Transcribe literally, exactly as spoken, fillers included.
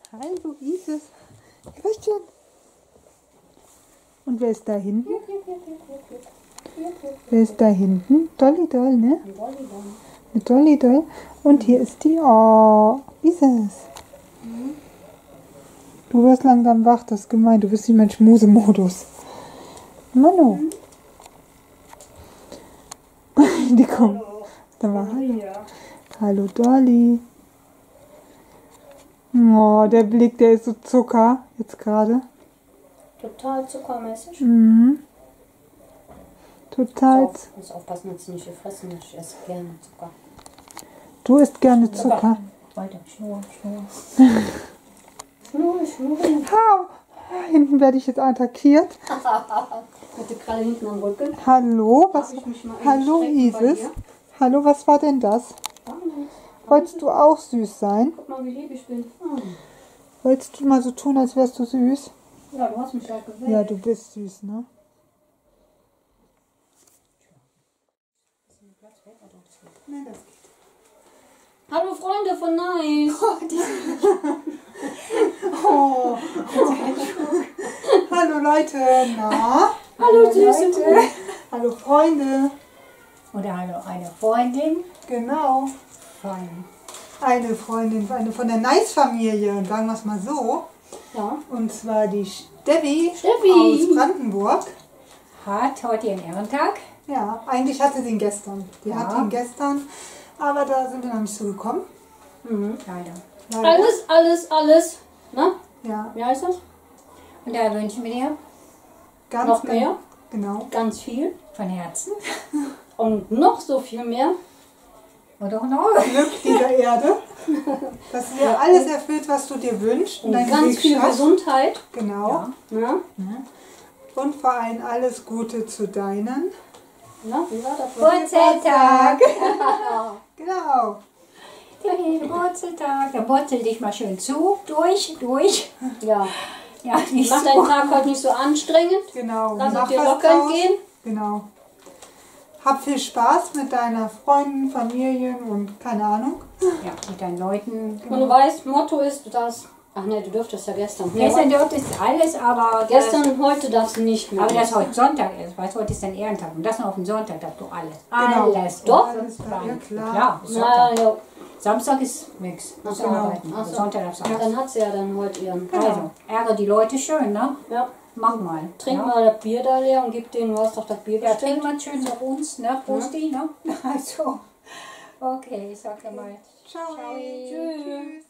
Hallo Isis. Christian. Und wer ist da hinten? Wer ist da hinten? Dolly Doll, ne? Eine Dolly Doll. Und hier ist die. Oh, Isis. Du wirst langsam wach, das ist gemein. Du bist nicht mehr in Schmusemodus. Manu. Die kommt. Da war Hallo. Hallo Dolly. Oh, der Blick, der ist so Zucker jetzt gerade. Total zuckermäßig. Mhm. Total. Muss, auf, muss aufpassen, dass sie nicht viel fressen. Ich esse gerne Zucker. Du isst gerne Zucker. Weiter, Schnur, Schnur. Schnur, Schnur. Hau! Hinten werde ich jetzt attackiert. Hatte gerade hinten am Rücken. Hallo, was? Darf ich mich mal Hallo einstrecken bei Isis. dir? Hallo, was war denn das? Wolltest du auch süß sein? Guck mal, wie lieb ich bin. Hm. Wolltest du mal so tun, als wärst du süß? Ja, du hast mich ja gewählt. Ja, du bist süß, ne? Nee, das geht. Hallo Freunde von Nice. Oh, hallo Leute, na? Hallo süße Leute. Hallo Freunde. Oder hallo, eine Freundin Genau. von. Eine Freundin, eine von der Nice-Familie, sagen wir es mal so. Ja. Und zwar die Steffi, Steffi. aus Brandenburg. Hat heute ihren Ehrentag. Ja, eigentlich hatte sie ihn gestern. Die Ja. hatte ihn gestern, aber da sind wir noch nicht so gekommen. Mhm. Leider. Leider. Alles, alles, alles. Na? Ja, Wie heißt das? Und da wünschen wir dir ganz Noch mehr? Genau. Ganz viel. von Herzen Und noch so viel mehr. und auch noch Glück dieser Erde, dass dir alles erfüllt, was du dir wünschst. Und deinen ganz Weg viel schaffst. Gesundheit. Genau. ja. Ja. Und vor allem alles Gute zu deinen. Na, wie war das? Wurzeltag. Genau. Den Wurzeltag. Da wurzel dich mal schön zu, durch, durch. Ja. Ja, nicht Mach so. deinen Tag heute nicht so anstrengend. Genau. Lass Mach es dir was locker draus. entgehen. Genau. Hab viel Spaß mit deiner Freundin, Familien und keine Ahnung. Ja, mit deinen Leuten. Und du weißt, Motto ist das. Ach ne, du durftest ja gestern. Nee, Gestern heute- dort ist alles, aber gestern, heute darfst du nicht mehr. aber das heute Sonntag ist, weißt du, heute ist dein Ehrentag und das noch auf den Sonntag, darfst du alles. Genau. Alles. Doch. Alles klar, ja, klar. Klar, ist Na, Sonntag. ja. Samstag ist nix, musst du Genau. arbeiten. Ach so. Sonntag darfst du alles. Dann hat sie ja dann heute ihren. Also, ärgere die Leute schön, ne? Ja. Mach mal. Trink ja? mal das Bier da leer und gib denen, du hast doch das Bier Ja, bestellt. trink mal schön so uns, ne? Prosti, ne? Also, okay, ich sag ja mal. Ciao. Ciao. Tschüss.